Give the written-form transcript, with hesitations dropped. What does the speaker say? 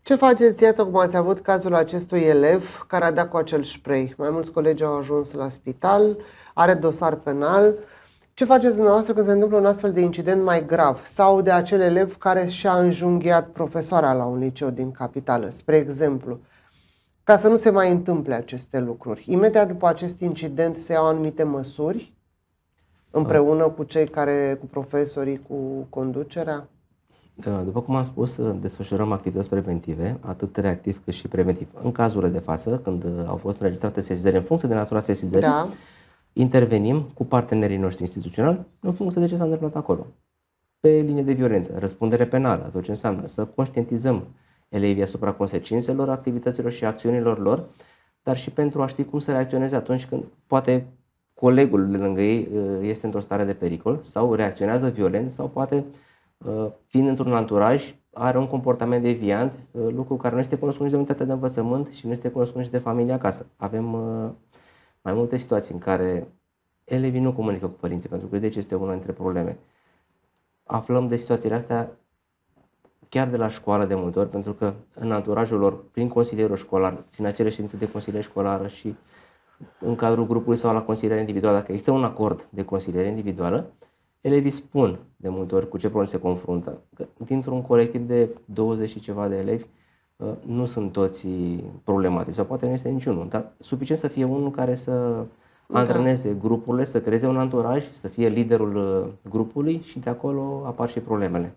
Ce faceți? Iată cum ați avut cazul acestui elev care a dat cu acel spray. Mai mulți colegi au ajuns la spital, are dosar penal. Ce faceți dumneavoastră când se întâmplă un astfel de incident mai grav? Sau de acel elev care și-a înjunghiat profesoara la un liceu din capitală, spre exemplu, ca să nu se mai întâmple aceste lucruri. Imediat după acest incident se iau anumite măsuri împreună cu cu profesorii, cu conducerea? După cum am spus, desfășurăm activități preventive, atât reactiv cât și preventiv. În cazurile de față, când au fost înregistrate sesizări în funcție de natura sesizării, Da. intervenim cu partenerii noștri instituționali în funcție de ce s-a întâmplat acolo. Pe linie de violență, răspundere penală, tot ce înseamnă să conștientizăm elevii asupra consecințelor activităților și acțiunilor lor, dar și pentru a ști cum să reacționeze atunci când poate colegul de lângă ei este într-o stare de pericol sau reacționează violent sau poate, fiind într-un anturaj, are un comportament deviant, lucru care nu este cunoscut nici de unitatea de învățământ și nu este cunoscut nici de familie acasă. Avem mai multe situații în care elevii nu comunică cu părinții, pentru că este una dintre probleme. Aflăm de situațiile astea chiar de la școală de multe ori, pentru că în anturajul lor, prin consilierul școlar, țin acele ședințe de consiliere școlară și în cadrul grupului sau la consiliere individuală, dacă există un acord de consiliere individuală, elevii spun de multe ori cu ce probleme se confruntă. Că dintr-un colectiv de 20 și ceva de elevi, nu sunt toți problematici, sau poate nu este niciunul, dar suficient să fie unul care să antreneze grupurile, să creeze un anturaj, să fie liderul grupului și de acolo apar și problemele.